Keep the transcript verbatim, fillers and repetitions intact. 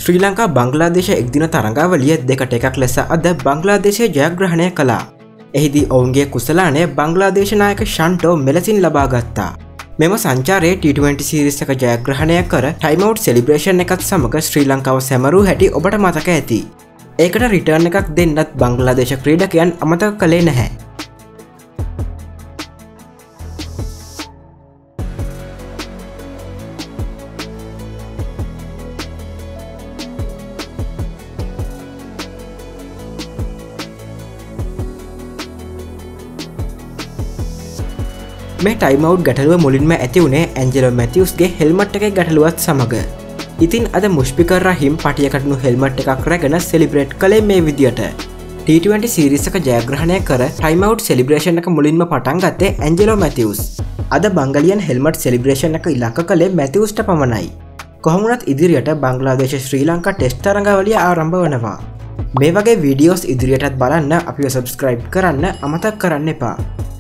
ශ්‍රී ලංකා බංග්ලාදේශ එක්දින තරඟාවලිය දෙකට එකක් ලෙස අද බංග්ලාදේශය ජයග්‍රහණය කළා. එහිදී ඔවුන්ගේ කුසලානය බංග්ලාදේශ නායක ෂන්ටෝ මෙලෙසින් ලබා ගත්තා. මෙම සංචාරයේ ටී ට්වෙන්ටි සීරීස් එක ජයග්‍රහණය කර ටයිම් අවුට් සෙලිබ්‍රේෂන් එකත් සමග ශ්‍රී ලංකාව සැමරූ හැටි ඔබට මතක ඇති. ඒකට රිටර්න් එකක් දෙන්නත් බංග්ලාදේශ ක්‍රීඩකයන් අමතක කළේ නැහැ. මේ ටයිම් අවුට් ගැටලුව මුලින්ම ඇති වුණේ ඇන්ජලෝ මැතිව්ස්ගේ හෙල්මට් එකේ ගැටලුවත් සමග. ඉතින් අද මුෂ්පිකර් රහීම් පටියකටනු හෙල්මට් එකක් රැගෙන සෙලිබ්‍රේට් කළේ මේ විදියට. ටී ට්වෙන්ටි සීරීස් එක ජයග්‍රහණය කර ටයිම් අවුට් සෙලිබ්‍රේෂන් එක මුලින්ම පටන් ගත්තේ ඇන්ජලෝ මැතිව්ස්. අද බංගලියන් හෙල්මට් සෙලිබ්‍රේෂන් එක ඉලක්ක කළේ මැතිව්ස්ට පමණයි. කොහොම වුණත් ඉදිරියට බංග්ලාදේශ ශ්‍රී ලංකා ටෙස්ට් තරඟාවලිය ආරම්භ වෙනවා. මේ වගේ වීඩියෝස් ඉදිරියටත් බලන්න අපිව සබ්ස්ක්‍රයිබ් කරන්න අමතක කරන්න එපා.